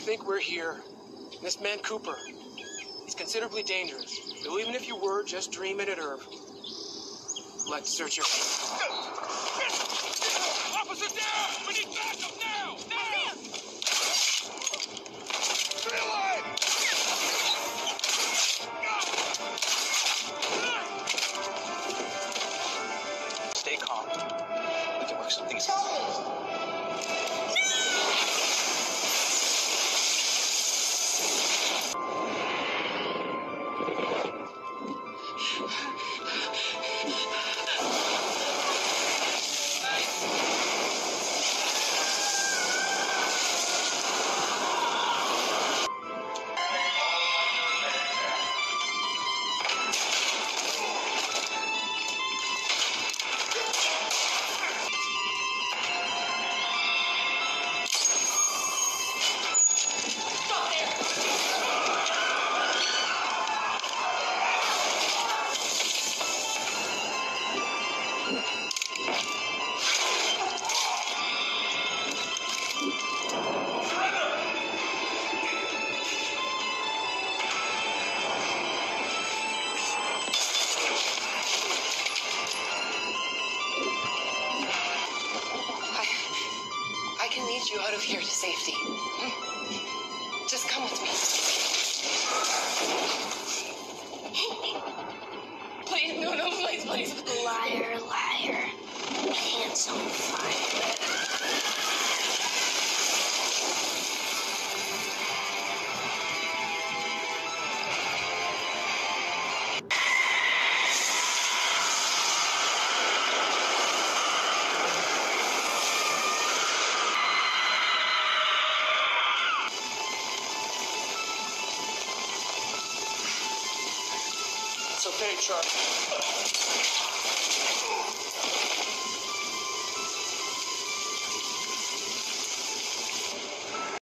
think we're here. This man Cooper, he's considerably dangerous. So even if you were just dreaming it, Irv, I'd like to search your... Officer down! We need backup now! Now! Stay alive! Stay calm. We can work some things out. I can lead you out of here to safety. Just come with me. Please, no, please. Liar, liar. Hands on fire. It's okay, Charlie.